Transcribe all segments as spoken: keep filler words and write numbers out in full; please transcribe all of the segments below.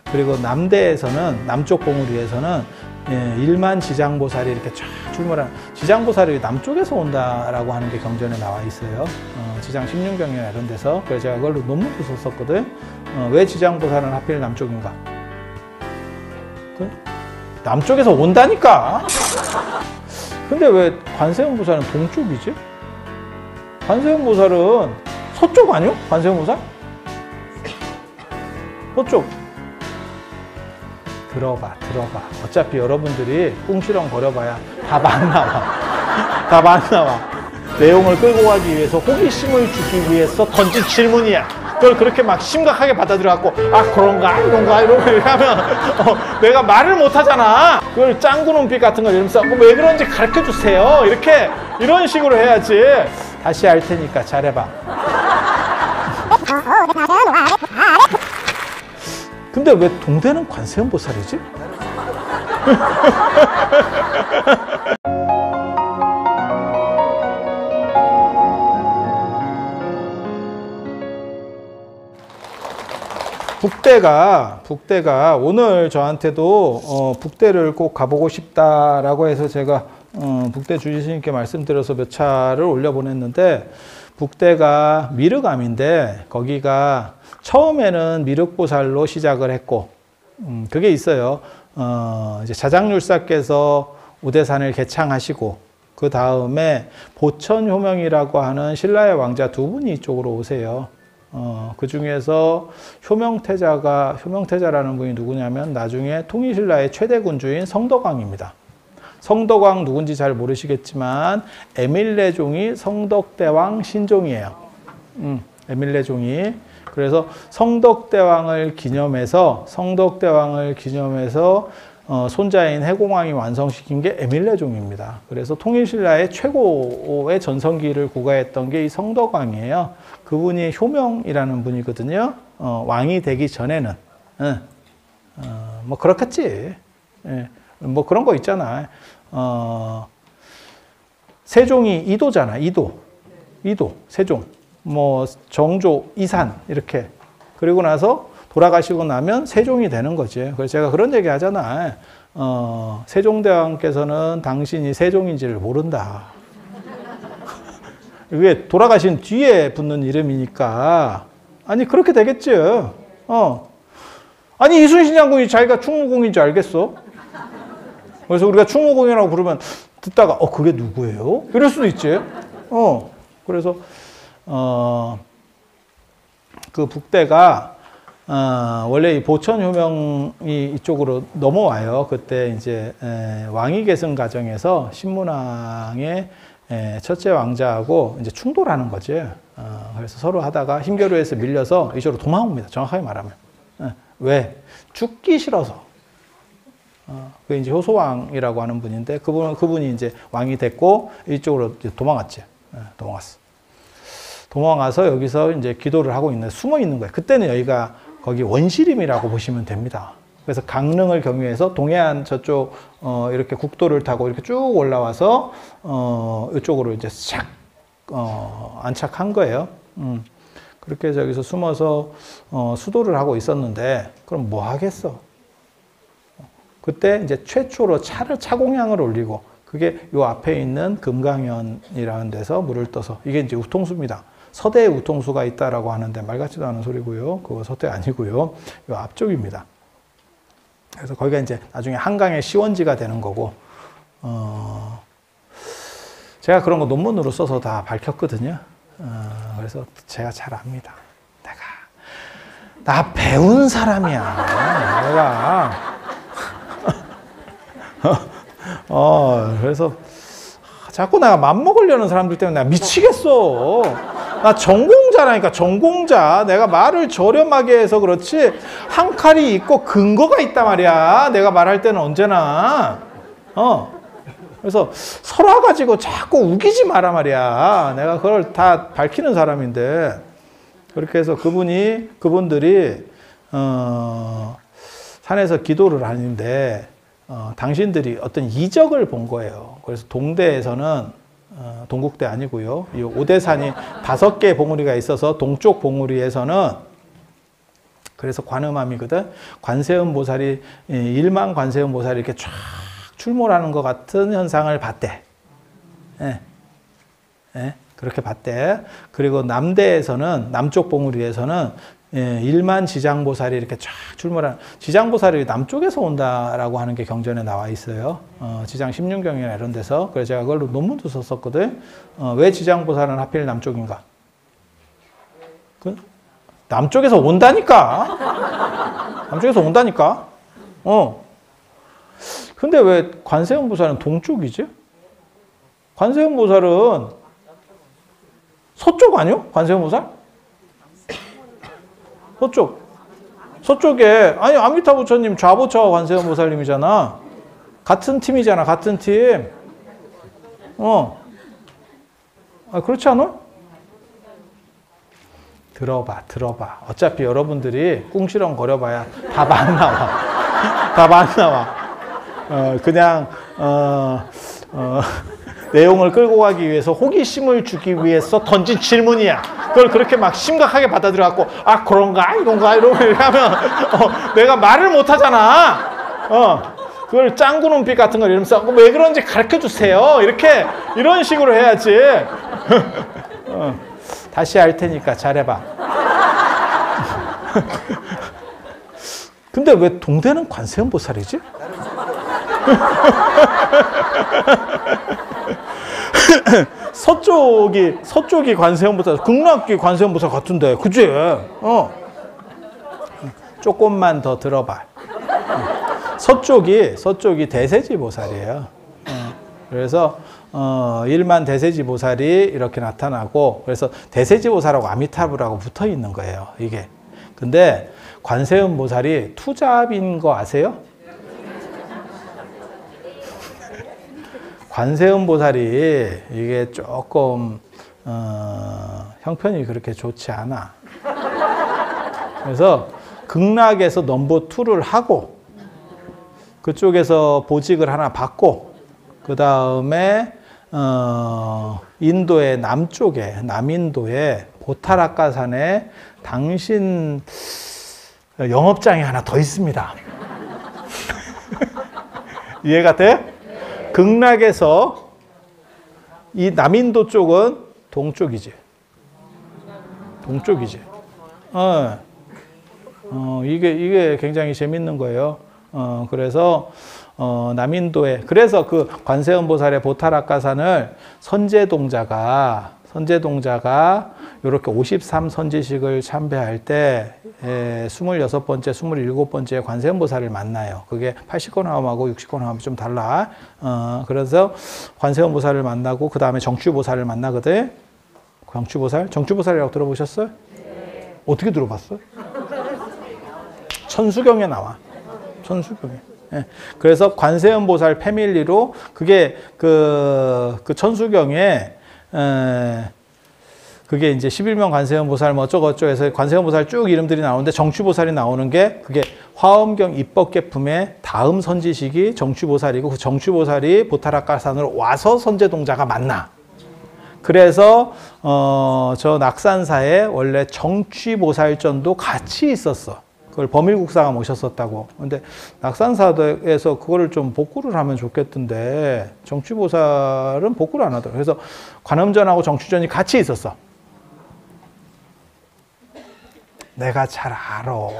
그리고 남대에서는, 남쪽 봉우리에서는 예, 일만 지장보살이 이렇게 쫙 출몰하는, 지장보살이 남쪽에서 온다라고 하는 게 경전에 나와 있어요. 어, 지장 십륜경이나 이런 데서. 그래서 제가 그걸로 논문도 썼었거든. 어, 왜 지장보살은 하필 남쪽인가? 그, 남쪽에서 온다니까. 근데 왜 관세음보살은 동쪽이지? 관세음보살은 서쪽 아니요? 관세음보살? 서쪽. 들어봐, 들어봐. 어차피 여러분들이 꿍시렁 거려봐야 답 안 나와. 답 안 나와. 내용을 끌고 가기 위해서 호기심을 주기 위해서 던진 질문이야. 그걸 그렇게 막 심각하게 받아들여갖고, 아, 그런가? 이런가? 이러고 하면, 어, 내가 말을 못 하잖아. 그걸 짱구 눈빛 같은 거 이러면서, 왜 그런지 가르쳐 주세요. 이렇게, 이런 식으로 해야지. 다시 할 테니까 잘해봐. 근데 왜 동대는 관세음보살이지? 북대가, 북대가 오늘 저한테도 어, 북대를 꼭 가보고 싶다라고 해서 제가 어, 북대 주지스님께 말씀드려서 몇 차를 올려보냈는데, 북대가 미륵암인데 거기가 처음에는 미륵보살로 시작을 했고, 음, 그게 있어요. 어, 이제 자장률사께서 우대산을 개창하시고, 그 다음에 보천효명이라고 하는 신라의 왕자 두 분이 이쪽으로 오세요. 어, 그 중에서 효명태자가, 효명태자라는 분이 누구냐면 나중에 통일신라의 최대 군주인 성덕왕입니다. 성덕왕 누군지 잘 모르시겠지만 에밀레종이 성덕대왕 신종이에요. 음, 에밀레종이. 그래서 성덕대왕을 기념해서 성덕대왕을 기념해서 어, 손자인 해공왕이 완성시킨 게 에밀레종입니다. 그래서 통일신라의 최고의 전성기를 구가했던 게 이 성덕왕이에요. 그분이 효명이라는 분이거든요. 어, 왕이 되기 전에는 응. 어, 뭐 그렇겠지. 예. 뭐 그런 거 있잖아. 어, 세종이 이도잖아. 이도, 이도, 세종. 뭐 정조, 이산 이렇게. 그리고 나서 돌아가시고 나면 세종이 되는 거지. 그래서 제가 그런 얘기 하잖아. 어, 세종대왕께서는 당신이 세종인지를 모른다. 이게 돌아가신 뒤에 붙는 이름이니까. 아니 그렇게 되겠지. 어. 아니 이순신 장군이 자기가 충무공인 줄 알겠어? 그래서 우리가 충무공이라고 부르면 듣다가 어 그게 누구예요? 이럴 수도 있지. 어. 그래서 어, 그 북대가 어, 원래 이 보천효명이 이쪽으로 넘어와요. 그때 이제 에, 왕위 계승 과정에서 신문왕의 에, 첫째 왕자하고 이제 충돌하는 거지. 어, 그래서 서로 하다가 힘겨루에서 밀려서 이쪽으로 도망옵니다. 정확하게 말하면. 에, 왜? 죽기 싫어서. 어, 그 이제 효소왕이라고 하는 분인데 그분 그분이 이제 왕이 됐고 이쪽으로 이제 도망갔지. 에, 도망갔어. 도망가서 여기서 이제 기도를 하고 있는, 숨어 있는 거예요. 그때는 여기가 거기 원시림이라고 보시면 됩니다. 그래서 강릉을 경유해서 동해안 저쪽 어, 이렇게 국도를 타고 이렇게 쭉 올라와서 어, 이쪽으로 이제 샥 어, 안착한 거예요. 음. 그렇게 해서 여기서 숨어서 어, 수도를 하고 있었는데 그럼 뭐 하겠어? 그때 이제 최초로 차를 차공양을 올리고 그게 요 앞에 있는 금강현이라는 데서 물을 떠서, 이게 이제 우통수입니다. 서대에 우통수가 있다라고 하는데 말 같지도 않은 소리고요. 그거 서대 아니고요. 요 앞쪽입니다. 그래서 거기가 이제 나중에 한강의 시원지가 되는 거고, 어, 제가 그런 거 논문으로 써서 다 밝혔거든요. 어, 그래서 제가 잘 압니다. 내가 나 배운 사람이야. 내가 어, 그래서 자꾸 내가 맘먹으려는 사람들 때문에 내가 미치겠어. 나 전공자라니까, 전공자. 내가 말을 저렴하게 해서 그렇지 한 칼이 있고 근거가 있단 말이야. 내가 말할 때는 언제나. 어. 그래서 설화 가지고 자꾸 우기지 마라 말이야. 내가 그걸 다 밝히는 사람인데. 그렇게 해서 그분이, 그분들이 어, 산에서 기도를 하는데 어, 당신들이 어떤 이적을 본 거예요. 그래서 동대에서는 어, 동국대 아니고요. 이 오대산이 다섯 개 봉우리가 있어서 동쪽 봉우리에서는 그래서 관음함이거든. 관세음 보살이, 일만 관세음 보살이 이렇게 쫙 출몰하는 것 같은 현상을 봤대. 예. 예. 그렇게 봤대. 그리고 남대에서는, 남쪽 봉우리에서는 예, 일만 지장보살이 이렇게 쫙 출몰하는, 지장보살이 남쪽에서 온다라고 하는 게 경전에 나와 있어요. 어, 지장 십륜경이나 이런 데서. 그래서 제가 그걸로 논문도 썼었거든. 어, 왜 지장보살은 하필 남쪽인가? 그, 남쪽에서 온다니까. 남쪽에서 온다니까. 어. 근데 왜 관세음 보살은 동쪽이지? 관세음 보살은 서쪽 아니요? 관세음 보살? 서쪽. 서쪽에, 아니, 아미타 부처님 좌보처가 관세음 보살님이잖아. 같은 팀이잖아, 같은 팀. 어. 아, 그렇지 않아? 들어봐, 들어봐. 어차피 여러분들이 꿍시렁 거려봐야 답 안 나와. 답 안 나와. 어, 그냥, 어, 어, 내용을 끌고 가기 위해서 호기심을 주기 위해서 던진 질문이야. 그걸 그렇게 막 심각하게 받아들여갖고, 아, 그런가? 이건가? 이러고 하면, 어, 내가 말을 못 하잖아. 어, 그걸 짱구 눈빛 같은 걸 이러면서, 왜 그런지 가르쳐 주세요. 이렇게, 이런 식으로 해야지. 어. 다시 할 테니까 잘해봐. 근데 왜 동대는 관세음 보살이지? 서쪽이 서쪽이 관세음 보살, 극락이 관세음 보살 같은데, 그지? 어. 조금만 더 들어봐. 서쪽이 서쪽이 대세지 보살이에요. 그래서 어, 일만 대세지 보살이 이렇게 나타나고, 그래서 대세지 보살하고 아미타불하고 붙어 있는 거예요, 이게. 근데 관세음 보살이 투잡인 거 아세요? 관세음 보살이 이게 조금 어, 형편이 그렇게 좋지 않아. 그래서 극락에서 넘버 투를 하고, 그쪽에서 보직을 하나 받고, 그 다음에 어, 인도의 남쪽에, 남인도에 보타라카산에 당신 영업장이 하나 더 있습니다. 이해가 돼? 극락에서 이 남인도 쪽은 동쪽이지. 동쪽이지. 어, 어, 이게, 이게 굉장히 재밌는 거예요. 어, 그래서 어, 남인도에, 그래서 그 관세음 보살의 보타라카산을 선제동자가, 선제동자가 이렇게 오십삼 선지식을 참배할 때, 에, 스물여섯 번째, 스물일곱 번째 관세음 보살을 만나요. 그게 팔십권 화엄하고 육십권 화엄이 좀 달라. 어, 그래서 관세음 보살을 만나고, 그 다음에 정취보살을 만나거든. 정취보살? 정취보살이라고 들어보셨어요? 네. 어떻게 들어봤어요? 천수경에 나와. 천수경에. 예. 그래서 관세음 보살 패밀리로, 그게 그, 그 천수경에, 에, 그게 이제 십일명 관세음 보살 뭐 어쩌고저쩌고 해서 관세음 보살 쭉 이름들이 나오는데, 정취보살이 나오는 게, 그게 화엄경 입법계품의 다음 선지식이 정취보살이고, 그 정취보살이 보타라카산으로 와서 선제동자가 만나. 그래서 어, 저 낙산사에 원래 정취보살전도 같이 있었어. 그걸 범일국사가 모셨었다고. 근데 낙산사에서 그거를 좀 복구를 하면 좋겠던데, 정취보살은 복구를 안 하더라고. 그래서 관음전하고 정취전이 같이 있었어. 내가 잘 알아. 어,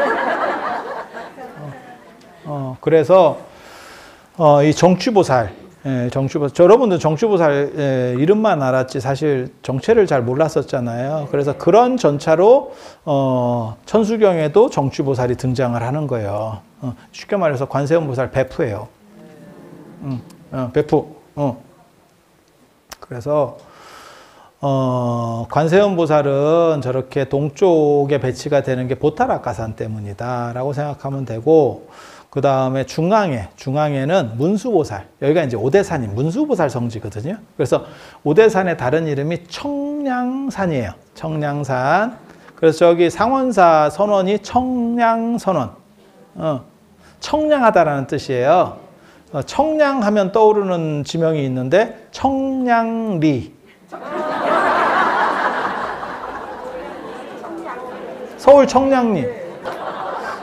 어, 그래서 어, 이 정취보살, 예, 정취보살, 저 여러분들 정취보살 예, 이름만 알았지 사실 정체를 잘 몰랐었잖아요. 그래서 그런 전차로 어, 천수경에도 정취보살이 등장을 하는 거예요. 어, 쉽게 말해서 관세음보살 베프예요. 음, 어, 베프. 어. 그래서 어, 관세음보살은 저렇게 동쪽에 배치가 되는 게 보타라카산 때문이다라고 생각하면 되고, 그 다음에 중앙에, 중앙에는 문수보살. 여기가 이제 오대산인 문수보살 성지거든요. 그래서 오대산의 다른 이름이 청량산이에요. 청량산. 그래서 저기 상원사 선원이 청량선원. 어, 청량하다라는 뜻이에요. 어, 청량하면 떠오르는 지명이 있는데, 청량리. 서울 청량리.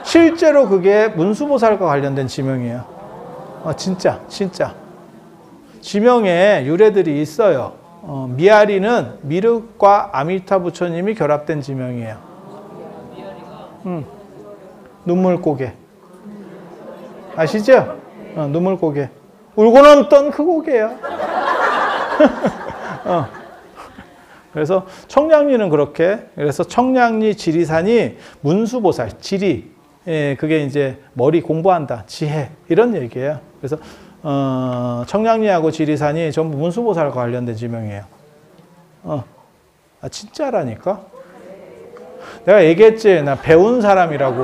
실제로 그게 문수보살과 관련된 지명이에요. 어, 진짜, 진짜. 지명에 유래들이 있어요. 어, 미아리는 미륵과 아미타 부처님이 결합된 지명이에요. 음. 눈물고개. 아시죠? 어, 눈물고개. 울고 넘던 그 고개야. 어. 그래서 청량리는 그렇게, 그래서 청량리 지리산이 문수보살, 지리, 예, 그게 이제 머리 공부한다, 지혜, 이런 얘기예요. 그래서, 어, 청량리하고 지리산이 전부 문수보살과 관련된 지명이에요. 어, 아, 진짜라니까? 내가 얘기했지, 나 배운 사람이라고.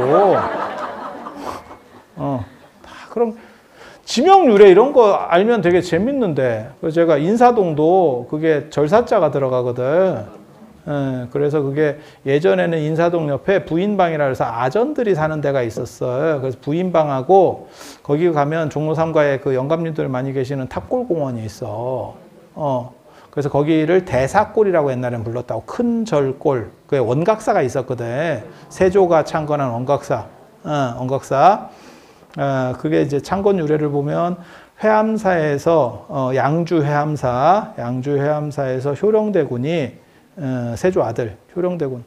어, 다 그럼, 지명 유래 이런 거 알면 되게 재밌는데, 그래서 제가 인사동도 그게 절사자가 들어가거든. 예, 그래서 그게 예전에는 인사동 옆에 부인방이라 해서 아전들이 사는 데가 있었어요. 그래서 부인방하고 거기 가면 종로 삼가에 그 영감님들 많이 계시는 탑골공원이 있어. 어, 그래서 거기를 대사골이라고 옛날엔 불렀다고. 큰 절골. 그게 원각사가 있었거든. 세조가 창건한 원각사. 어, 원각사. 어, 그게 이제 창건 유래를 보면 회암사에서 어, 양주 회암사, 양주 회암사에서 효령대군이 어, 세조 아들 효령대군,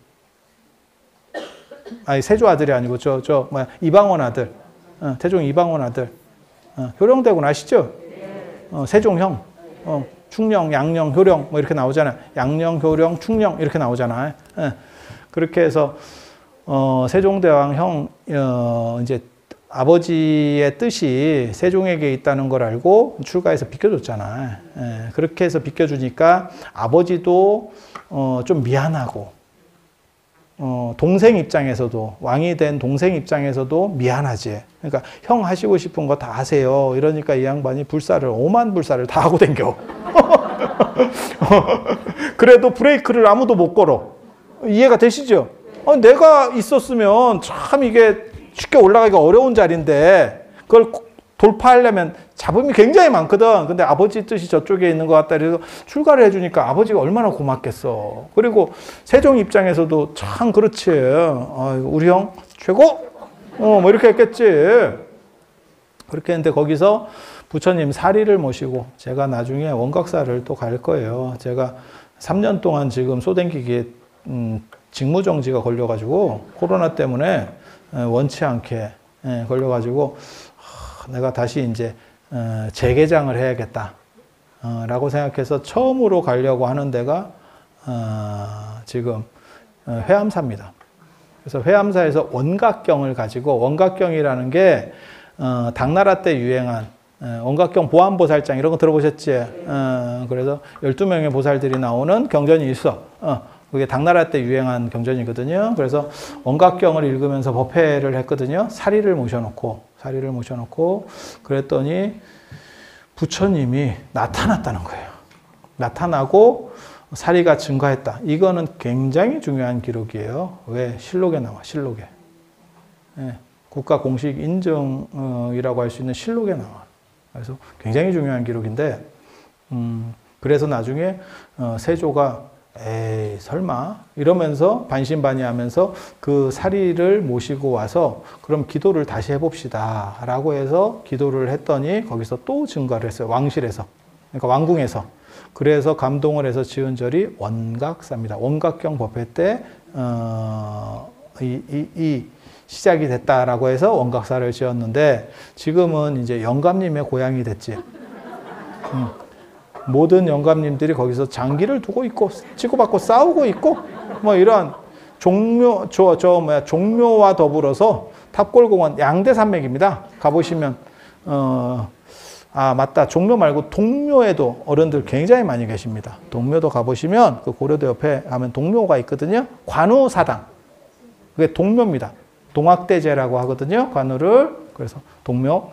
아니 세조 아들이 아니고 저 저 뭐야 이방원 아들, 어, 태종 이방원 아들, 어, 효령대군 아시죠? 어, 세종형, 어, 충령, 양령, 효령 뭐 이렇게 나오잖아. 양령, 효령, 충령 이렇게 나오잖아. 어, 그렇게 해서 어, 세종대왕 형 어, 이제 아버지의 뜻이 세종에게 있다는 걸 알고 출가해서 비켜줬잖아. 예, 그렇게 해서 비켜주니까 아버지도 어, 좀 미안하고, 어, 동생 입장에서도, 왕이 된 동생 입장에서도 미안하지. 그러니까 형 하시고 싶은 거 다 하세요. 이러니까 이 양반이 불사를, 오만 불사를 다 하고 댕겨. 그래도 브레이크를 아무도 못 걸어. 이해가 되시죠? 어, 내가 있었으면 참 이게 쉽게 올라가기가 어려운 자리인데 그걸 돌파하려면 잡음이 굉장히 많거든. 근데 아버지 뜻이 저쪽에 있는 것 같다. 그래서 출가를 해주니까 아버지가 얼마나 고맙겠어. 그리고 세종 입장에서도 참 그렇지. 어, 우리 형 최고? 어, 뭐 이렇게 했겠지. 그렇게 했는데 거기서 부처님 사리를 모시고 제가 나중에 원각사를 또 갈 거예요. 제가 삼 년 동안 지금 소댕기기에 음, 직무정지가 걸려가지고 코로나 때문에 원치 않게 걸려가지고 내가 다시 이제 재개장을 해야겠다 라고 생각해서 처음으로 가려고 하는 데가 지금 회암사입니다. 그래서 회암사에서 원각경을 가지고, 원각경이라는 게 당나라 때 유행한 원각경 보안보살장 이런 거 들어보셨지? 그래서 열두 명의 보살들이 나오는 경전이 있어. 그게 당나라 때 유행한 경전이거든요. 그래서 원각경을 읽으면서 법회를 했거든요. 사리를 모셔놓고, 사리를 모셔놓고, 그랬더니 부처님이 나타났다는 거예요. 나타나고 사리가 증가했다. 이거는 굉장히 중요한 기록이에요. 왜? 실록에 나와, 실록에. 예, 국가 공식 인정이라고 할 수 있는 실록에 나와. 그래서 굉장히 중요한 기록인데, 음, 그래서 나중에 어, 세조가 에이 설마 이러면서 반신반의하면서 그 사리를 모시고 와서 그럼 기도를 다시 해봅시다 라고 해서 기도를 했더니 거기서 또 증가를 했어요. 왕실에서, 그러니까 왕궁에서. 그래서 감동을 해서 지은 절이 원각사입니다. 원각경 법회 때 어, 이, 이, 이 시작이 됐다라고 해서 원각사를 지었는데 지금은 이제 영감님의 고향이 됐지. 음. 모든 영감님들이 거기서 장기를 두고 있고 치고받고 싸우고 있고 뭐 이런 종묘 저 저 뭐야 종묘와 더불어서 탑골공원 양대산맥입니다. 가보시면 어 아 맞다, 종묘 말고 동묘에도 어른들 굉장히 많이 계십니다. 동묘도 가보시면 그 고려도 옆에 가면 동묘가 있거든요. 관우사당, 그게 동묘입니다. 동학대제라고 하거든요. 관우를. 그래서 동묘.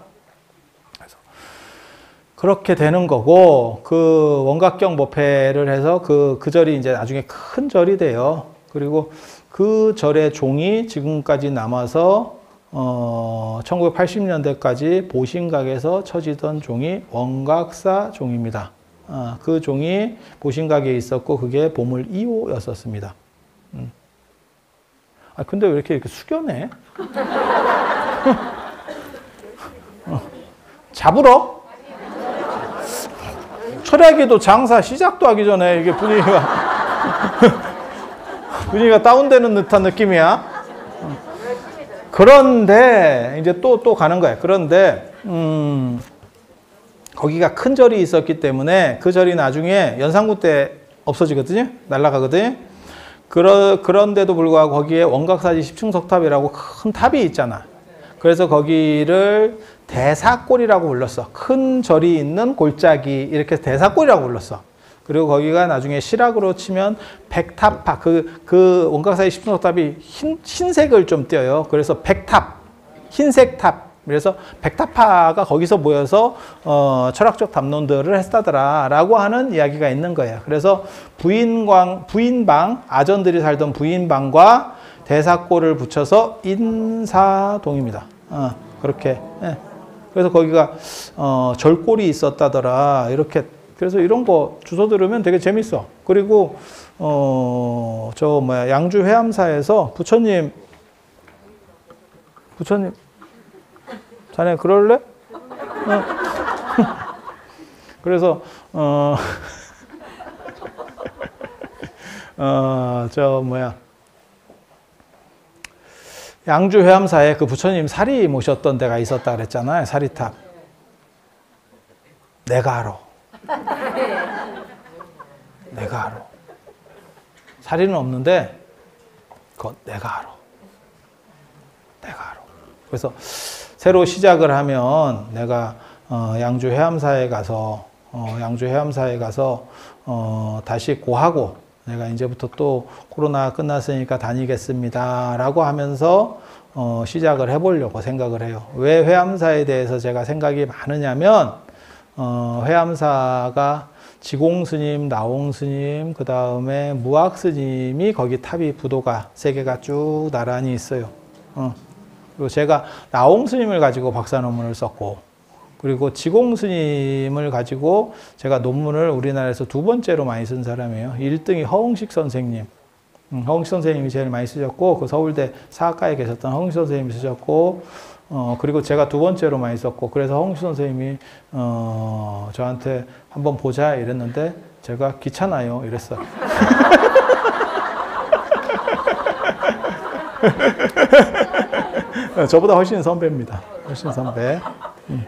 그렇게 되는 거고, 그 원각경 법회를 해서 그, 그 절이 이제 나중에 큰 절이 돼요. 그리고 그 절의 종이 지금까지 남아서, 어, 천구백팔십 년대까지 보신각에서 쳐지던 종이 원각사 종입니다. 어, 그 종이 보신각에 있었고, 그게 보물 이 호였었습니다. 음. 아, 근데 왜 이렇게, 이렇게 숙연해? 어. 잡으러? 철야기도 장사 시작도 하기 전에 이게 분위기가 분위기가 다운되는 듯한 느낌이야. 그런데 이제 또 또 가는 거야. 그런데 음, 거기가 큰 절이 있었기 때문에 그 절이 나중에 연산군 때 없어지거든요. 날아가거든요. 그러, 그런데도 불구하고 거기에 원각사지 십층석탑이라고 큰 탑이 있잖아. 그래서 거기를 대사골이라고 불렀어. 큰 절이 있는 골짜기, 이렇게 대사골이라고 불렀어. 그리고 거기가 나중에 실학으로 치면 백탑파, 그, 그 원각사지 십층석탑이 흰, 흰색을 좀 띄어요. 그래서 백탑, 흰색 탑. 그래서 백탑파가 거기서 모여서 어, 철학적 담론들을 했다더라 라고 하는 이야기가 있는 거예요. 그래서 부인광, 부인방, 아전들이 살던 부인방과 대사골을 붙여서 인사동입니다. 어, 그렇게. 예. 그래서 거기가 어, 절골이 있었다더라. 이렇게. 그래서 이런 거 주소 들으면 되게 재밌어. 그리고 어, 저 뭐야 양주 회암사에서 부처님 부처님 자네 그럴래? 어. 그래서 어, 어, 저 뭐야 양주 회암사에 그 부처님 사리 모셨던 데가 있었다 그랬잖아요. 사리탑. 내가 알아. 내가 알아. 사리는 없는데 그건 내가 알아. 내가 알아. 그래서 새로 시작을 하면 내가 어, 양주 해암사에 가서 어, 양주 해암사에 가서 어, 다시 고하고 내가 이제부터 또 코로나 끝났으니까 다니겠습니다 라고 하면서 어, 시작을 해보려고 생각을 해요. 왜 회암사에 대해서 제가 생각이 많으냐면 어, 회암사가 지공스님, 나홍스님, 그 다음에 무학스님이 거기 탑이 부도가 세 개가 쭉 나란히 있어요. 어. 그리고 제가 나홍스님을 가지고 박사 논문을 썼고, 그리고 지공스님을 가지고 제가 논문을 우리나라에서 두 번째로 많이 쓴 사람이에요. 일 등이 허웅식 선생님. 음, 허웅식 선생님이 제일 많이 쓰셨고, 그 서울대 사학과에 계셨던 허웅식 선생님이 쓰셨고, 어, 그리고 제가 두 번째로 많이 썼고, 그래서 허웅식 선생님이, 어, 저한테 한번 보자 이랬는데, 제가 귀찮아요. 이랬어요. 저보다 훨씬 선배입니다. 훨씬 선배. 음.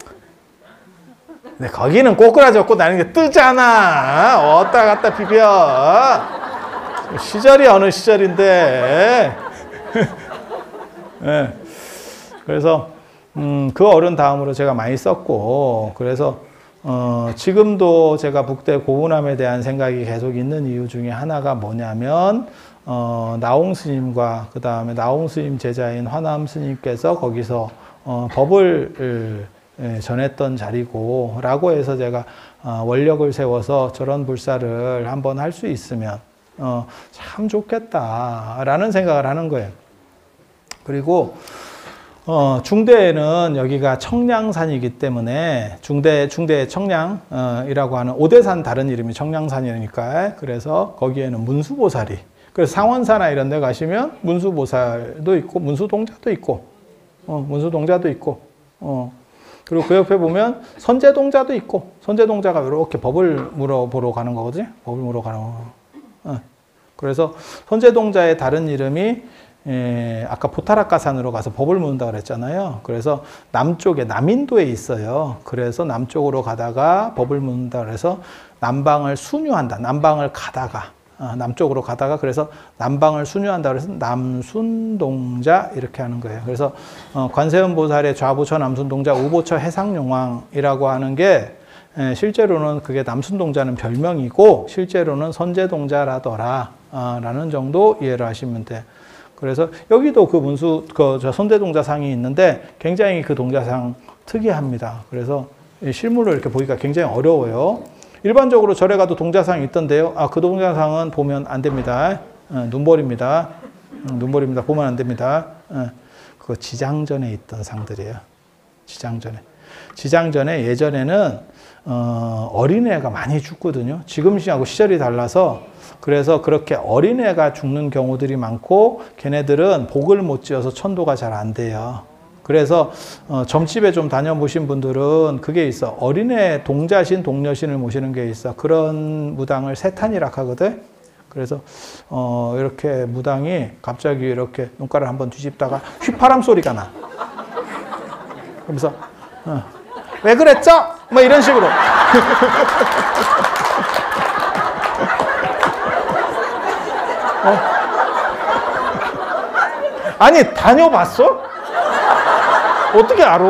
근데 거기는 꼬꾸라졌고 나는 게 뜨잖아. 왔다 갔다 비벼. 시절이 어느 시절인데. 네. 그래서 음, 그 어른 다음으로 제가 많이 썼고, 그래서 어, 지금도 제가 북대 고운함에 대한 생각이 계속 있는 이유 중에 하나가 뭐냐면 어, 나홍 스님과 그 다음에 나홍 스님 제자인 화남 스님께서 거기서 어, 법을 예, 전했던 자리고 라고 해서 제가 어, 원력을 세워서 저런 불사를 한번 할 수 있으면 어, 참 좋겠다라는 생각을 하는 거예요. 그리고 어, 중대에는 여기가 청량산이기 때문에 중대, 중대 청량이라고 하는 오대산 다른 이름이 청량산이니까 그래서 거기에는 문수보살이, 그래서 상원사나 이런 데 가시면 문수보살도 있고 문수동자도 있고 어, 문수동자도 있고 어, 그리고 그 옆에 보면 선제동자도 있고, 선제동자가 이렇게 법을 물어보러 가는 거거든요. 법을 물어 가는 거. 어. 그래서 선제동자의 다른 이름이 예, 아까 포타라카산으로 가서 법을 묻는다 그랬잖아요. 그래서 남쪽에 남인도에 있어요. 그래서 남쪽으로 가다가 법을 묻는다 그래서 남방을 순유한다. 남방을 가다가 어, 남쪽으로 가다가 그래서 남방을 순유한다 그래서 남순동자 이렇게 하는 거예요. 그래서 어, 관세음 보살의 좌부처 남순동자 우보처 해상용왕이라고 하는 게 예, 실제로는 그게 남순동자는 별명이고 실제로는 선제동자라더라 어, 라는 정도 이해를 하시면 돼. 그래서 여기도 그 문수 그 저 선제동자상이 있는데 굉장히 그 동자상 특이합니다. 그래서 실물로 이렇게 보기가 굉장히 어려워요. 일반적으로 절에 가도 동자상이 있던데요. 아, 그 동자상은 보면 안 됩니다. 어, 눈벌입니다. 음, 눈벌입니다. 보면 안 됩니다. 어, 그거 지장전에 있던 상들이에요. 지장전에. 지장전에 예전에는 어, 어린애가 많이 죽거든요. 지금 시하고 시절이 달라서 그래서 그렇게 어린애가 죽는 경우들이 많고 걔네들은 복을 못 지어서 천도가 잘 안 돼요. 그래서 어, 점집에 좀 다녀보신 분들은 그게 있어. 어린애 동자신, 동녀신을 모시는 게 있어. 그런 무당을 세탄이라 하거든. 그래서 어, 이렇게 무당이 갑자기 이렇게 눈가를 한번 뒤집다가 휘파람 소리가 나. 그러면서 어, 왜 그랬죠? 뭐 이런 식으로. 어? 아니 다녀봤어? 어떻게 알아?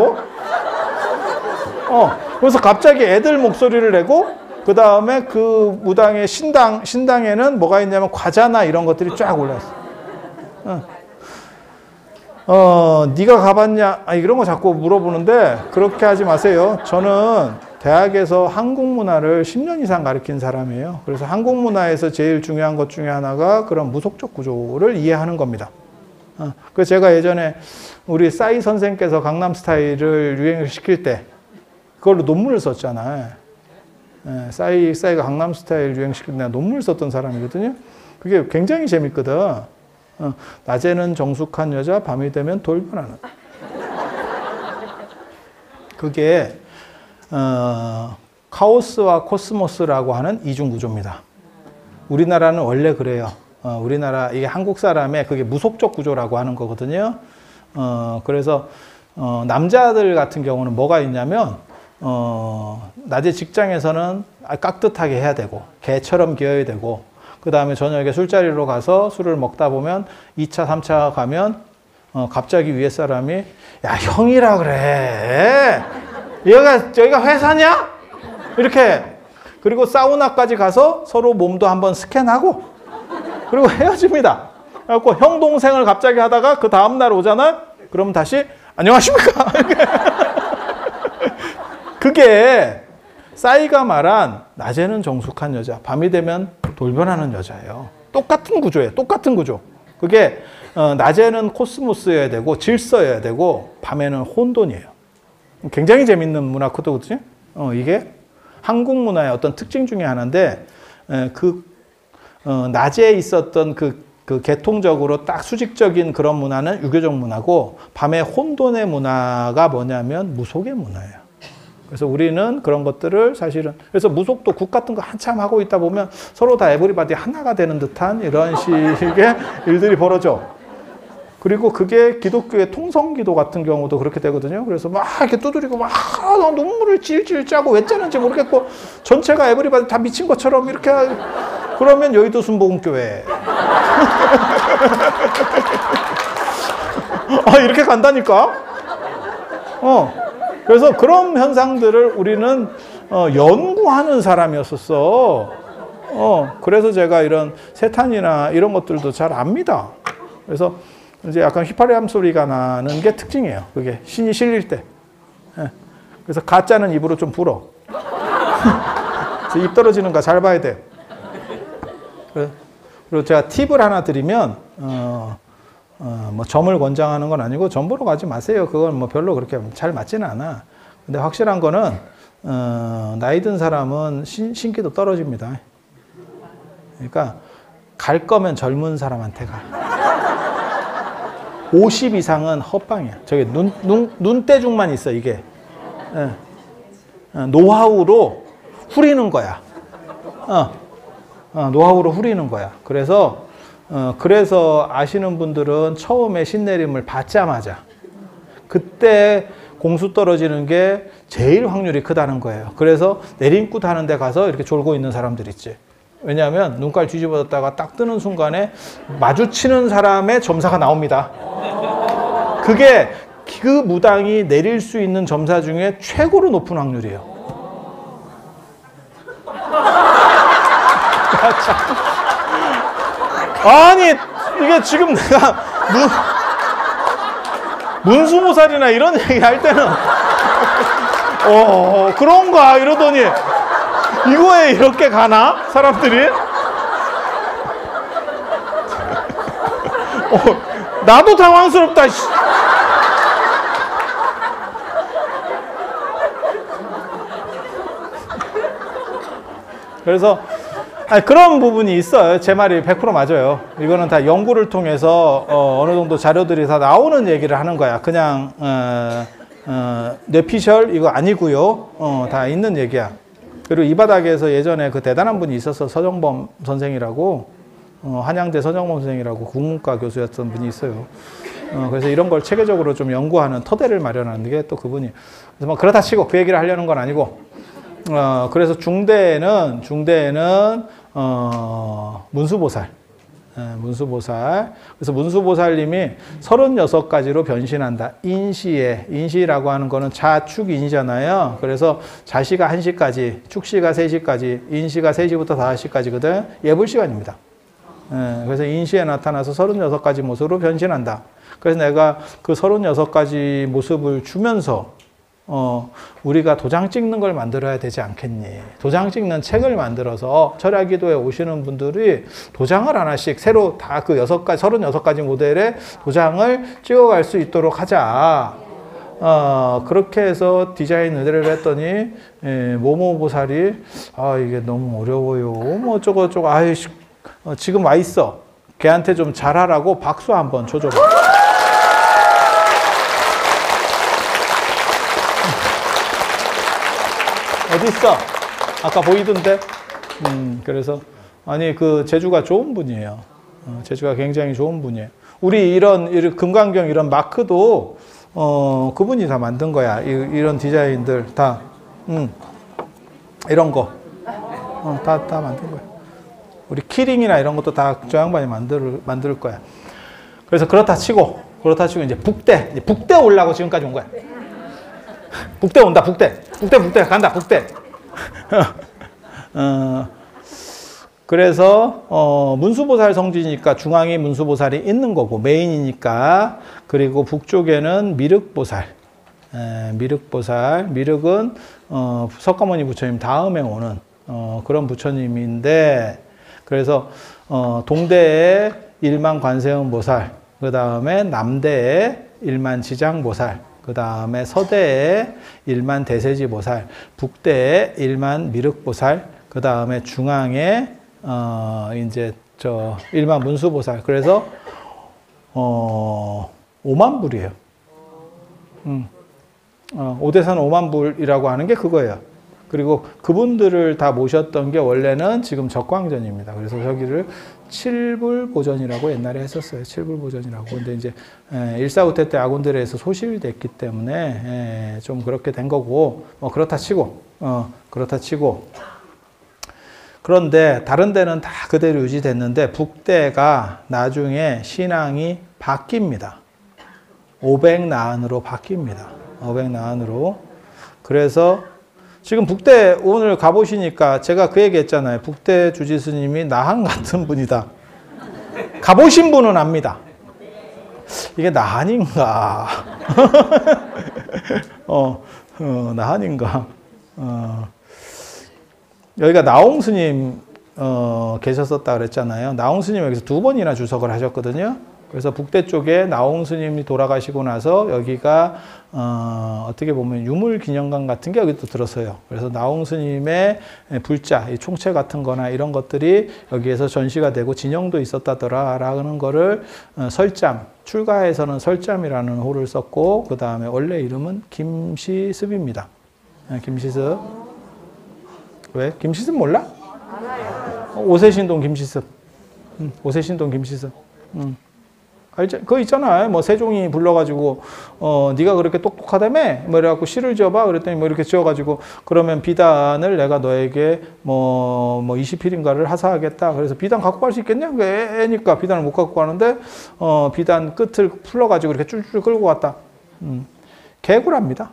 어, 그래서 갑자기 애들 목소리를 내고 그 다음에 그 무당의 신당 신당에는 뭐가 있냐면 과자나 이런 것들이 쫙 올라있어. 어, 어 네가 가봤냐? 아, 이런 거 자꾸 물어보는데 그렇게 하지 마세요. 저는 대학에서 한국 문화를 십 년 이상 가르친 사람이에요. 그래서 한국 문화에서 제일 중요한 것 중에 하나가 그런 무속적 구조를 이해하는 겁니다. 어, 그래서 제가 예전에 우리 싸이 선생께서 강남 스타일을 유행을 시킬 때 그걸로 논문을 썼잖아요. 예, 싸이, 싸이가 강남 스타일 유행시킬 때 내가 논문을 썼던 사람이거든요. 그게 굉장히 재밌거든. 어, 낮에는 정숙한 여자, 밤이 되면 돌변하는. 그게 어, 카오스와 코스모스라고 하는 이중구조입니다. 우리나라는 원래 그래요. 어, 우리나라, 이게 한국 사람의 그게 무속적 구조라고 하는 거거든요. 어, 그래서, 어, 남자들 같은 경우는 뭐가 있냐면, 어, 낮에 직장에서는 깍듯하게 해야 되고, 개처럼 기어야 되고, 그 다음에 저녁에 술자리로 가서 술을 먹다 보면 이 차, 삼 차 가면, 어, 갑자기 위에 사람이, 야, 형이라 그래. 여기가, 여기가 회사냐? 이렇게. 그리고 사우나까지 가서 서로 몸도 한번 스캔하고, 그리고 헤어집니다. 그래갖고 형 동생을 갑자기 하다가 그 다음날 오잖아? 그럼 다시 안녕하십니까? 그게 싸이가 말한 낮에는 정숙한 여자, 밤이 되면 돌변하는 여자예요. 똑같은 구조예요. 똑같은 구조. 그게 어, 낮에는 코스모스여야 되고 질서여야 되고 밤에는 혼돈이에요. 굉장히 재밌는 문화 코드거든요. 어, 이게 한국 문화의 어떤 특징 중에 하나인데 에, 그 어, 낮에 있었던 그, 그 계통적으로 딱 수직적인 그런 문화는 유교적 문화고 밤에 혼돈의 문화가 뭐냐면 무속의 문화예요. 그래서 우리는 그런 것들을 사실은 그래서 무속도 국 같은 거 한참 하고 있다 보면 서로 다 에브리바디 하나가 되는 듯한 이런 식의 일들이 벌어져. 그리고 그게 기독교의 통성기도 같은 경우도 그렇게 되거든요. 그래서 막 이렇게 두드리고 막 눈물을 찔찔 짜고 왜 짜는지 모르겠고 전체가 에브리바디 다 미친 것처럼 이렇게 그러면 여의도 순복음교회. 아, 이렇게 간다니까? 어. 그래서 그런 현상들을 우리는 어, 연구하는 사람이었었어. 어. 그래서 제가 이런 세탄이나 이런 것들도 잘 압니다. 그래서 이제 약간 휘파람 소리가 나는 게 특징이에요. 그게 신이 실릴 때. 예. 그래서 가짜는 입으로 좀 불어. 그래서 입 떨어지는 거 잘 봐야 돼. 그리고 제가 팁을 하나 드리면, 어, 어, 뭐 점을 권장하는 건 아니고 점 보러 가지 마세요. 그건 뭐 별로 그렇게 잘 맞지는 않아. 근데 확실한 거는, 어, 나이 든 사람은 신, 신기도 떨어집니다. 그러니까 갈 거면 젊은 사람한테 가. 오십 이상은 헛방이야. 저기 눈, 눈, 눈대중만 있어, 이게. 예. 어, 노하우로 후리는 거야. 어. 어, 노하우로 후리는 거야. 그래서, 어, 그래서 아시는 분들은 처음에 신내림을 받자마자 그때 공수 떨어지는 게 제일 확률이 크다는 거예요. 그래서 내림굿 하는 데 가서 이렇게 졸고 있는 사람들 있지. 왜냐하면 눈깔 뒤집어졌다가 딱 뜨는 순간에 마주치는 사람의 점사가 나옵니다. 그게 그 무당이 내릴 수 있는 점사 중에 최고로 높은 확률이에요. 아니 이게 지금 내가 문, 문수무살이나 이런 얘기 할 때는 어 그런가 이러더니 이거에 이렇게 가나 사람들이? 어, 나도 당황스럽다. 그래서 아니, 그런 부분이 있어요. 제 말이 백 퍼센트 맞아요. 이거는 다 연구를 통해서 어, 어느 정도 자료들이 다 나오는 얘기를 하는 거야. 그냥 어, 어, 뇌피셜 이거 아니고요. 어, 다 있는 얘기야. 그리고 이 바닥에서 예전에 그 대단한 분이 있었어. 서정범 선생이라고. 어, 한양대 서정범 선생이라고 국문과 교수였던 분이 있어요. 어, 그래서 이런 걸 체계적으로 좀 연구하는 터대를 마련하는 게 또 그분이. 그래서 뭐 그렇다 치고 그 얘기를 하려는 건 아니고, 어, 그래서 중대에는, 중대에는, 어, 문수보살. 예, 문수보살. 그래서 문수보살님이 서른여섯 가지로 변신한다. 인시에, 인시라고 하는 거는 자축인이잖아요. 그래서 자시가 한 시까지, 축시가 세 시까지, 인시가 세 시부터 다섯 시까지거든. 예불 시간입니다. 예, 그래서 인시에 나타나서 서른여섯 가지 모습으로 변신한다. 그래서 내가 그 서른여섯 가지 모습을 주면서 어, 우리가 도장 찍는 걸 만들어야 되지 않겠니? 도장 찍는 책을 만들어서 철야기도에 오시는 분들이 도장을 하나씩 새로 다 그 여섯 가지, 서른여섯 가지 모델의 도장을 찍어갈 수 있도록 하자. 어, 그렇게 해서 디자인 의뢰를 했더니, 예, 모모보살이, 아, 이게 너무 어려워요. 뭐 어쩌고 저쩌고, 아이, 어, 지금 와 있어. 걔한테 좀 잘하라고 박수 한번 쳐줘. 어딨어? 아까 보이던데? 음, 그래서, 아니, 그, 재주가 좋은 분이에요. 어, 재주가 굉장히 좋은 분이에요. 우리 이런, 이런 금강경 이런 마크도, 어, 그분이 다 만든 거야. 이, 이런 디자인들 다, 음, 이런 거. 어, 다, 다 만든 거야. 우리 키링이나 이런 것도 다 저 양반이 만들, 만들 거야. 그래서 그렇다 치고, 그렇다 치고, 이제 북대, 이제 북대 오려고 지금까지 온 거야. 북대 온다, 북대. 북대, 북대, 간다, 북대. 어, 그래서, 어, 문수보살 성지니까 중앙에 문수보살이 있는 거고, 메인이니까. 그리고 북쪽에는 미륵보살. 에, 미륵보살. 미륵은, 어, 석가모니 부처님 다음에 오는, 어, 그런 부처님인데, 그래서, 어, 동대에 일만 관세음 보살, 그 다음에 남대에 일만 지장보살, 그 다음에 서대에 일만 대세지보살, 북대에 일만 미륵보살, 그 다음에 중앙에 어 이제 저 일만 문수보살. 그래서 어 오만 불이에요. 음. 어, 오대산 오만 불이라고 하는 게 그거예요. 그리고 그분들을 다 모셨던 게 원래는 지금 적광전입니다. 그래서 저기를 칠불보전이라고 옛날에 했었어요. 칠불보전이라고. 근데 이제 일사후퇴 때 아곤들에서 소실됐기 때문에 좀 그렇게 된 거고, 뭐 그렇다 치고, 어, 그렇다 치고. 그런데 다른 데는 다 그대로 유지됐는데 북대가 나중에 신앙이 바뀝니다. 오백나은으로 바뀝니다. 오백나은으로. 그래서 지금 북대 오늘 가보시니까 제가 그 얘기 했잖아요. 북대 주지스님이 나한 같은 분이다. 가보신 분은 압니다. 이게 나한인가? 어, 어, 나한인가? 어, 여기가 나홍 스님 어, 계셨었다 그랬잖아요. 나홍 스님 여기서 두 번이나 주석을 하셨거든요. 그래서 북대 쪽에 나홍 스님이 돌아가시고 나서 여기가 어, 어떻게 보면 유물기념관 같은 게 여기 또 들었어요. 그래서 나홍 스님의 불자, 총체 같은 거나 이런 것들이 여기에서 전시가 되고 진영도 있었다더라라는 거를 어, 설잠, 출가에서는 설잠이라는 호를 썼고, 그 다음에 원래 이름은 김시습입니다. 김시습. 왜? 김시습 몰라? 알아요. 오세신동 김시습. 응, 오세신동 김시습. 응. 알죠? 그거 있잖아요. 뭐 세종이 불러가지고 어 네가 그렇게 똑똑하다며? 뭐 이래갖고 시를 지어봐. 그랬더니 뭐 이렇게 지어가지고 그러면 비단을 내가 너에게 뭐 뭐 이십 필인가를 하사하겠다. 그래서 비단 갖고 갈 수 있겠냐? 애니까 비단을 못 갖고 가는데 어 비단 끝을 풀러가지고 이렇게 쭈쭈 끌고 갔다. 음. 개구랍니다.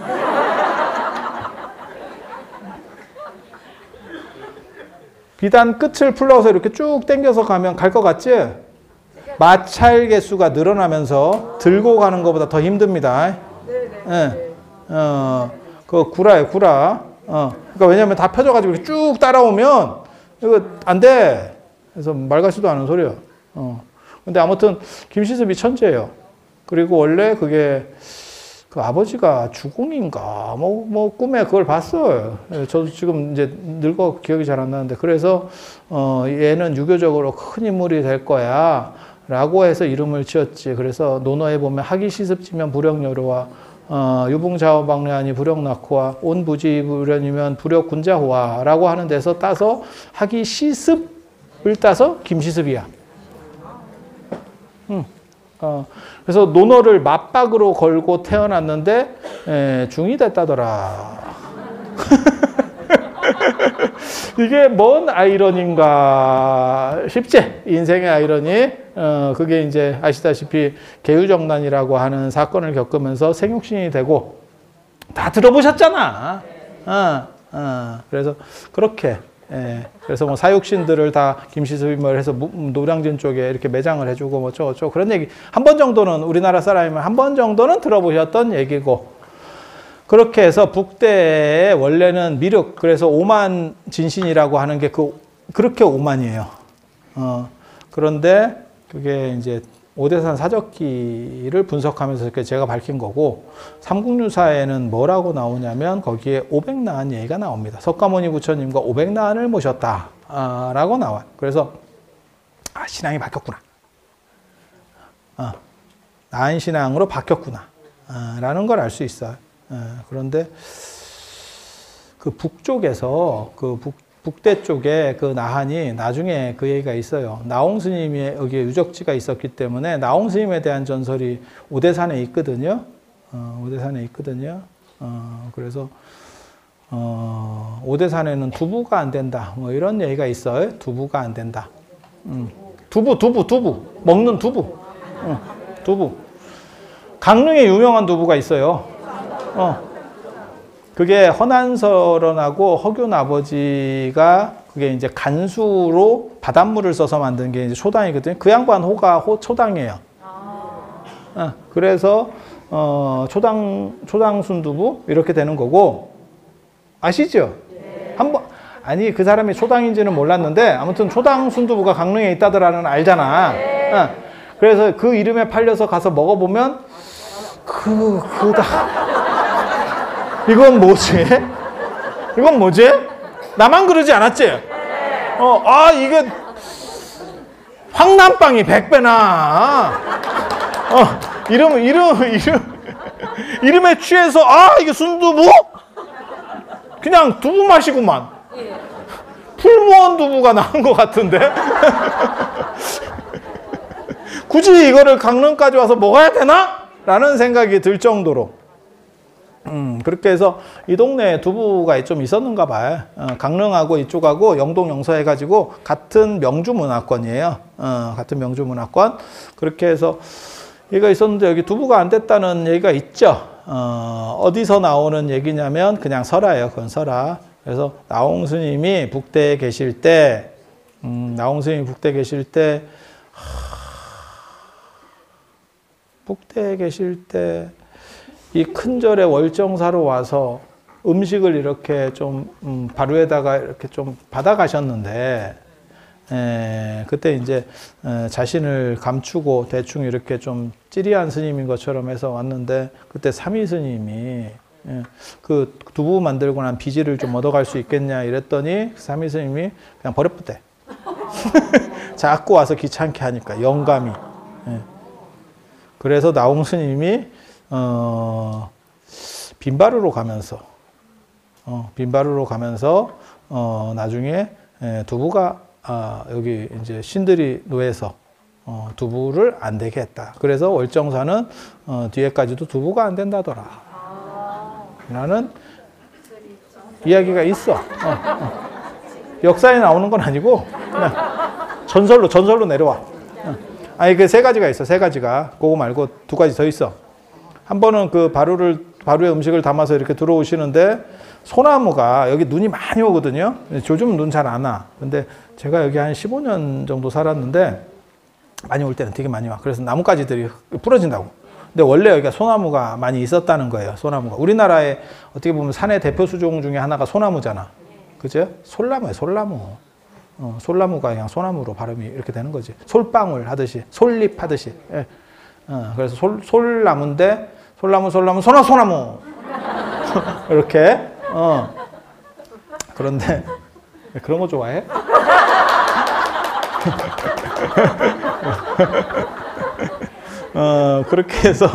비단 끝을 풀러서 이렇게 쭉 당겨서 가면 갈 것 같지? 마찰 개수가 늘어나면서 들고 가는 것보다 더 힘듭니다. 네. 어, 그 구라예요, 구라. 어, 그러니까 왜냐면 다 펴져가지고 이렇게 쭉 따라오면 이거 안 돼. 그래서 말 같지도 않은 소리야. 어. 근데 아무튼 김시습이 천재예요. 그리고 원래 그게 그 그 아버지가 주공인가 뭐, 뭐 꿈에 그걸 봤어요. 저도 지금 이제 늙어 기억이 잘 안 나는데 그래서 어, 얘는 유교적으로 큰 인물이 될 거야 라고 해서 이름을 지었지. 그래서 논어에 보면 학이 시습지면 불역여로와 어, 유붕자어방례하니 불역낙후와 온부지불연이면 불역군자호와 라고 하는 데서 따서 학이 시습을 따서 김시습이야. 응. 어, 그래서 논어를 맞박으로 걸고 태어났는데 에, 중이 됐다더라. 이게 뭔 아이러니인가 싶지? 인생의 아이러니. 어, 그게 이제 아시다시피 계유정난이라고 하는 사건을 겪으면서 생육신이 되고 다 들어보셨잖아. 어, 어, 그래서 그렇게 예, 그래서 뭐 사육신들을 다 김시습임을 해서 노량진 쪽에 이렇게 매장을 해주고 뭐 저저 그런 얘기 한 번 정도는 우리나라 사람이면 한 번 정도는 들어보셨던 얘기고 그렇게 해서 북대에 원래는 미륵 그래서 오만 진신이라고 하는 게 그 그렇게 오만이에요. 어, 그런데 그게 이제 오대산 사적기를 분석하면서 이렇게 제가 밝힌 거고 삼국유사에는 뭐라고 나오냐면 거기에 오백나한 얘기가 나옵니다. 석가모니 부처님과 오백나한을 모셨다 아, 라고 나와요. 그래서 아 신앙이 바뀌었구나. 어, 나한 신앙으로 바뀌었구나 아, 라는 걸 알 수 있어요. 어, 그런데 그 북쪽에서 그 북 북대 쪽에 그 나한이 나중에 그 얘기가 있어요. 나홍 스님이 여기에 유적지가 있었기 때문에 나홍 스님에 대한 전설이 오대산에 있거든요. 어, 오대산에 있거든요. 어, 그래서 어, 오대산에는 두부가 안 된다. 뭐 이런 얘기가 있어요. 두부가 안 된다. 음. 두부, 두부, 두부. 먹는 두부. 어, 두부. 강릉에 유명한 두부가 있어요. 어. 그게 허난설원하고 허균 아버지가 그게 이제 간수로 바닷물을 써서 만든 게 이제 초당이거든요. 그 양반 호가 호 초당이에요. 어, 그래서 어, 초당 초당 순두부 이렇게 되는 거고 아시죠? 한번 아니 그 사람이 초당인지는 몰랐는데 아무튼 초당 순두부가 강릉에 있다더라는 알잖아. 어, 그래서 그 이름에 팔려서 가서 먹어보면 그 그다. 이건 뭐지? 이건 뭐지? 나만 그러지 않았지? 어, 아, 이게 황남빵이 백 배나. 어, 이름, 이름, 이름, 이름에 취해서, 아, 이게 순두부? 그냥 두부 맛이구만. 풀무원 두부가 나온 것 같은데? 굳이 이거를 강릉까지 와서 먹어야 되나? 라는 생각이 들 정도로. 음, 그렇게 해서 이 동네에 두부가 좀 있었는가 봐요. 어, 강릉하고 이쪽하고 영동 영서 해가지고 같은 명주문화권이에요. 어, 같은 명주문화권. 그렇게 해서 얘가 있었는데 여기 두부가 안 됐다는 얘기가 있죠. 어, 어디서 나오는 얘기냐면 그냥 설화예요. 그건 설화. 그래서 나홍 스님이 북대에 계실 때, 음, 나홍 스님이 북대에 계실 때, 하, 북대에 계실 때 이 큰 절에 월정사로 와서 음식을 이렇게 좀 음, 바루에다가 이렇게 좀 받아가셨는데 에, 그때 이제 에, 자신을 감추고 대충 이렇게 좀 찌리한 스님인 것처럼 해서 왔는데 그때 삼위 스님이 에, 그 두부 만들고 난 비지를 좀 얻어갈 수 있겠냐 이랬더니 삼위 스님이 그냥 버려뿌대. 자꾸 와서 귀찮게 하니까 영감이. 에. 그래서 나홍 스님이 어, 빈바루로 가면서, 어, 빈바루로 가면서, 어, 나중에, 에, 두부가, 아, 여기 이제 신들이 노해서, 어, 두부를 안 되게 했다. 그래서 월정사는, 어, 뒤에까지도 두부가 안 된다더라. 라는 이야기가 있어. 어, 어. 역사에 나오는 건 아니고, 그냥 전설로, 전설로 내려와. 어. 아니, 그 세 가지가 있어, 세 가지가. 그거 말고 두 가지 더 있어. 한 번은 그 바루를, 바루에 음식을 담아서 이렇게 들어오시는데 소나무가 여기 눈이 많이 오거든요. 요즘은 눈 잘 안 와. 근데 제가 여기 한 십오 년 정도 살았는데 많이 올 때는 되게 많이 와. 그래서 나뭇가지들이 부러진다고. 근데 원래 여기가 소나무가 많이 있었다는 거예요. 소나무가. 우리나라의 어떻게 보면 산의 대표 수종 중에 하나가 소나무잖아. 그죠? 솔나무예요, 솔나무. 어, 솔나무가 그냥 소나무로 발음이 이렇게 되는 거지. 솔방울 하듯이, 솔잎 하듯이. 예. 어, 그래서 솔, 솔나무인데 솔나무, 솔나무, 소나, 소나무. 이렇게. 어. 그런데, 그런 거 좋아해? 어, 그렇게 해서.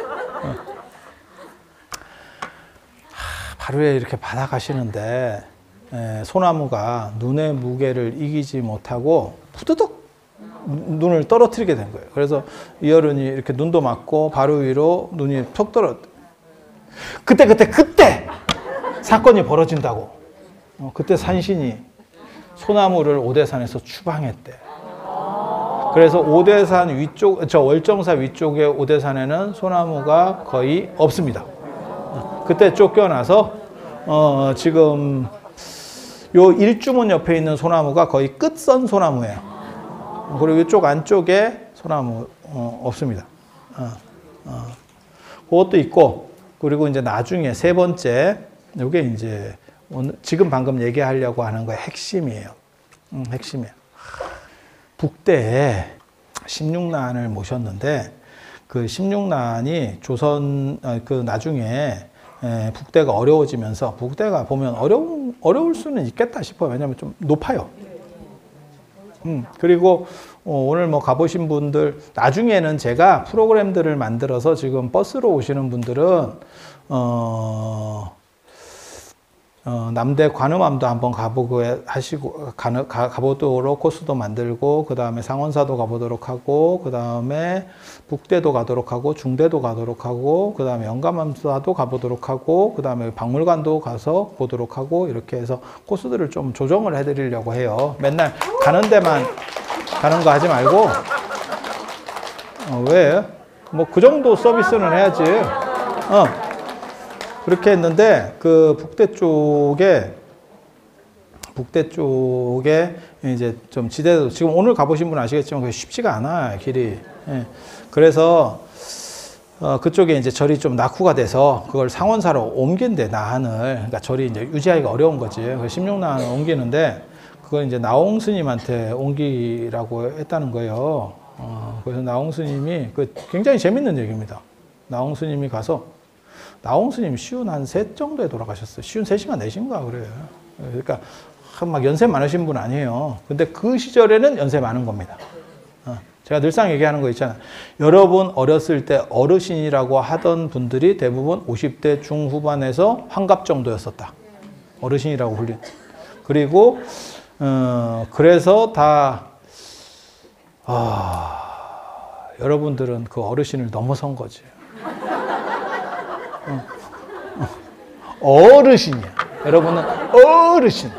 하루에 이렇게 받아가시는데, 에, 소나무가 눈의 무게를 이기지 못하고, 푸드득 눈을 떨어뜨리게 된 거예요. 그래서 이어른이 이렇게 눈도 맞고 바로 위로 눈이 툭 떨어. 그때 그때 그때 사건이 벌어진다고. 어, 그때 산신이 소나무를 오대산에서 추방했대. 그래서 오대산 위쪽, 저 월정사 위쪽의 오대산에는 소나무가 거의 없습니다. 어, 그때 쫓겨나서 어, 지금 요 일주문 옆에 있는 소나무가 거의 끝선 소나무예요. 그리고 이쪽 안쪽에 소나무 어, 없습니다. 어, 어. 그것도 있고, 그리고 이제 나중에 세 번째, 이게 이제 오늘 지금 방금 얘기하려고 하는 거의 핵심이에요. 음, 핵심이에요. 북대에 십육난을 모셨는데 그 십육난이 조선 그 나중에 에, 북대가 어려워지면서 북대가 보면 어려운 어려울 수는 있겠다 싶어요. 왜냐하면 좀 높아요. 음, 그리고 어, 오늘 뭐 가보신 분들 나중에는 제가 프로그램들을 만들어서 지금 버스로 오시는 분들은 어, 어, 남대 관음암도 한번 가보고 하시고 가, 가, 가보도록 코스도 만들고 그 다음에 상원사도 가보도록 하고 그 다음에 북대도 가도록 하고 중대도 가도록 하고 그 다음에 영감암사도 가보도록 하고 그 다음에 박물관도 가서 보도록 하고 이렇게 해서 코스들을 좀 조정을 해드리려고 해요. 맨날 가는 데만 가는 거 하지 말고 어, 왜? 뭐 그 정도 서비스는 해야지. 어. 그렇게 했는데 그 북대 쪽에 북대 쪽에 이제 좀 지대도 지금 오늘 가보신 분 아시겠지만 그게 쉽지가 않아 길이. 예. 그래서 어 그쪽에 이제 절이 좀 낙후가 돼서 그걸 상원사로 옮긴대 나한을. 그러니까 절이 이제 유지하기가 어려운 거지. 그 십육난을 옮기는데 그걸 이제 나홍 스님한테 옮기라고 했다는 거예요. 어 그래서 나홍 스님이 그 굉장히 재밌는 얘기입니다. 나홍 스님이 가서 나홍 스님 쉬운 한 셋 정도에 돌아가셨어요. 쉬운 셋인가 넷인가 그래요. 그러니까 막 연세 많으신 분 아니에요. 근데 그 시절에는 연세 많은 겁니다. 어, 제가 늘상 얘기하는 거 있잖아요. 여러분 어렸을 때 어르신이라고 하던 분들이 대부분 오십 대 중후반에서 환갑 정도였었다. 어르신이라고 불린. 그리고 어, 그래서 다 아, 여러분들은 그 어르신을 넘어선 거지. 어르신이야. 여러분은 어르신.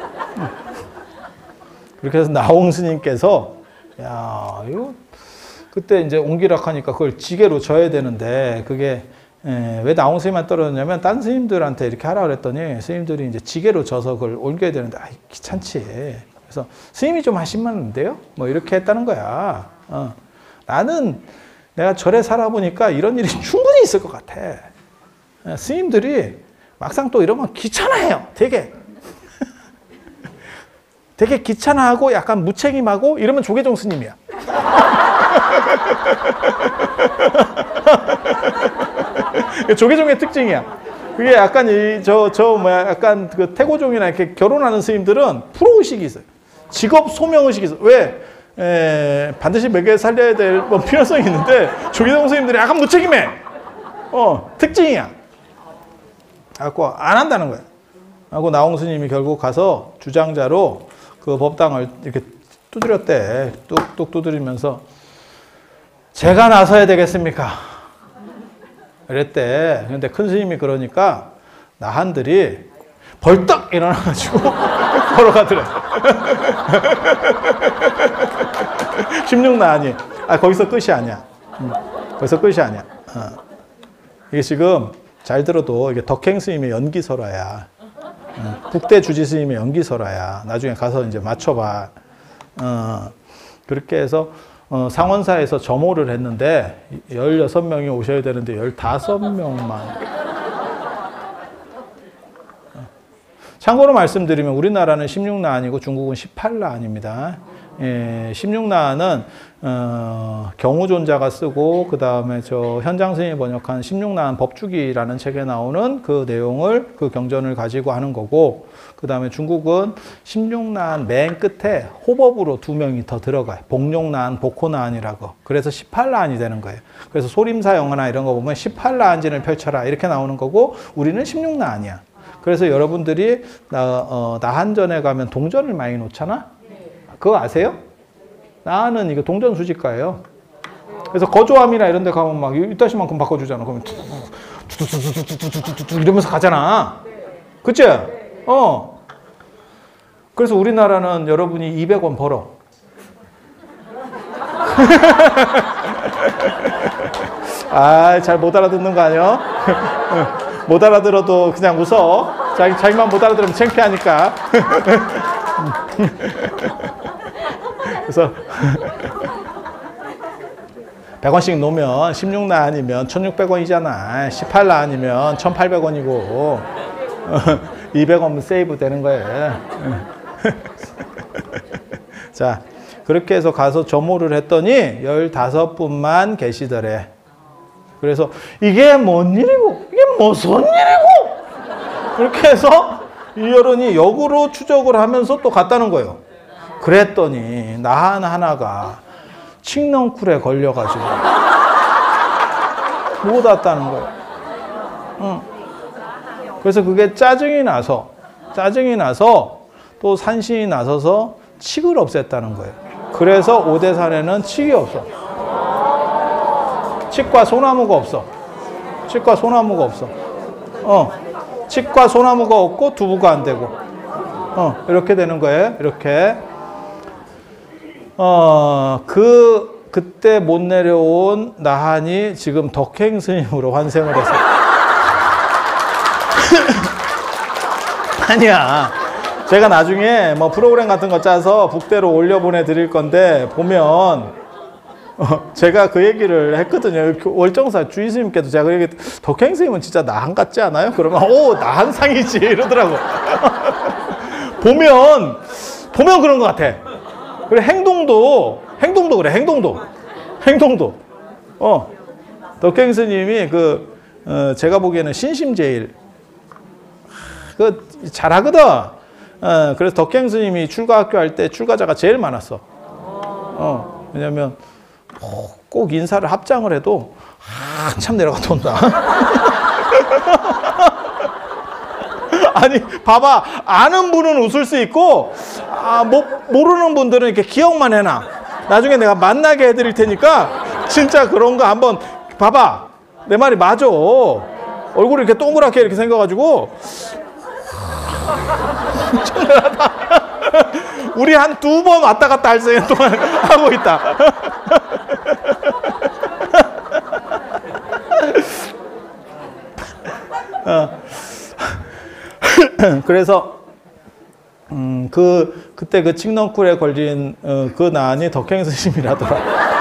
그렇게 해서 나홍 스님께서 야, 이거 그때 이제 옹기락 하니까 그걸 지게로 져야 되는데 그게 에, 왜 나홍 스님만 떨어졌냐면 딴 스님들한테 이렇게 하라 그랬더니 스님들이 이제 지게로 져서 그걸 옮겨야 되는데 아, 귀찮지. 그래서 스님이 좀 하시면 안 돼요? 뭐 이렇게 했다는 거야. 어. 나는 내가 절에 살아보니까 이런 일이 충분히 있을 것 같아. 스님들이 막상 또 이러면 귀찮아해요. 되게. 되게 귀찮아하고 약간 무책임하고 이러면 조계종 스님이야. 조계종의 특징이야. 그게 약간 이, 저, 저, 뭐야, 약간 그 태고종이나 이렇게 결혼하는 스님들은 프로의식이 있어요. 직업 소명의식이 있어요. 왜? 에, 반드시 먹여 살려야 될 뭐 필요성이 있는데 조계종 스님들이 약간 무책임해. 어, 특징이야. 갖고 안 한다는 거야. 하고 나홍 스님이 결국 가서 주장자로 그 법당을 이렇게 두드렸대. 뚝뚝 두드리면서 제가 나서야 되겠습니까? 그랬대. 근데 큰 스님이 그러니까 나한들이 벌떡 일어나가지고 걸어가더래. 십육난이. 아, 거기서 끝이 아니야. 응. 거기서 끝이 아니야. 어. 이게 지금 잘 들어도 이게 덕행 스님의 연기설화야. 어. 북대 주지 스님의 연기설화야. 나중에 가서 이제 맞춰봐. 어. 그렇게 해서 어, 상원사에서 점호를 했는데 열여섯 명이 오셔야 되는데 열다섯 명만. 참고로 말씀드리면 우리나라는 십육난이고 중국은 십팔난입니다. 예, 십육 나안은 어, 경우존자가 쓰고 그 다음에 저 현장 스님이 번역한 십육 나안 법주기라는 책에 나오는 그 내용을 그 경전을 가지고 하는 거고, 그 다음에 중국은 십육 나안 맨 끝에 호법으로 두 명이 더 들어가요. 복룡나안, 복호나안이라고. 그래서 십팔 나안이 되는 거예요. 그래서 소림사 영화나 이런 거 보면 십팔 나안진을 펼쳐라 이렇게 나오는 거고, 우리는 십육 나안이야. 그래서 여러분들이 나, 어, 나한전에 가면 동전을 많이 놓잖아? 그거 아세요? 나는 이거 동전 수집가예요. 그래서 거조함이나 이런 데 가면 막 이따시만큼 바꿔주잖아. 그러면 툭툭툭툭툭툭툭 이러면서 가잖아. 그치? 어. 그래서 우리나라는 여러분이 이백 원 벌어. 아, 잘 못 알아듣는 거 아니야? 못 알아들어도 그냥 웃어. 자기, 자기만 못 알아들으면 창피하니까. 그래서 백 원씩 놓으면 십육 나안이면 천육백 원이잖아. 십팔 나안이면 천팔백 원이고 이백 원 세이브 되는 거예요. 자, 그렇게 해서 가서 점호를 했더니 열다섯 분만 계시더래. 그래서 이게 뭔 일이고 이게 무슨 일이고 그렇게 해서 이열은이 역으로 추적을 하면서 또 갔다는 거예요. 그랬더니 나한 하나가 칡넝쿨에 걸려가지고 못 왔다는 거예요. 응. 그래서 그게 짜증이 나서 짜증이 나서 또 산신이 나서서 칡을 없앴다는 거예요. 그래서 오대산에는 칡이 없어. 칡과 소나무가 없어. 칡과 소나무가 없어. 어, 칡과 소나무가 없고 두부가 안 되고, 어, 이렇게 되는 거예요. 이렇게. 어, 그, 그때 못 내려온 나한이 지금 덕행 스님으로 환생을 해서. 아니야. 제가 나중에 뭐 프로그램 같은 거 짜서 북대로 올려보내 드릴 건데, 보면, 어, 제가 그 얘기를 했거든요. 월정사 주의 스님께도 제가 그 얘기, 덕행 스님은 진짜 나한 같지 않아요? 그러면, 오, 나한상이지. 이러더라고. 보면, 보면 그런 것 같아. 그래, 행동도, 행동도 그래, 행동도. 행동도. 어, 덕행 스님이 그, 어, 제가 보기에는 신심제일. 그, 잘하거든. 어, 그래서 덕행 스님이 출가학교 할 때 출가자가 제일 많았어. 어, 왜냐면, 꼭 인사를 합장을 해도 한참 내려가다 온다. 아니, 봐봐. 아는 분은 웃을 수 있고, 아, 뭐, 모르는 분들은 이렇게 기억만 해놔. 나중에 내가 만나게 해드릴 테니까, 진짜 그런 거 한번, 봐봐. 내 말이 맞아. 얼굴이 이렇게 동그랗게 이렇게 생겨가지고, 우리 한 두 번 왔다 갔다 할 시간 동안 하고 있다. 어. 그래서 음, 그 그때 그 칡넝쿨에 걸린 어, 그 나한이 덕행 스님이라더라.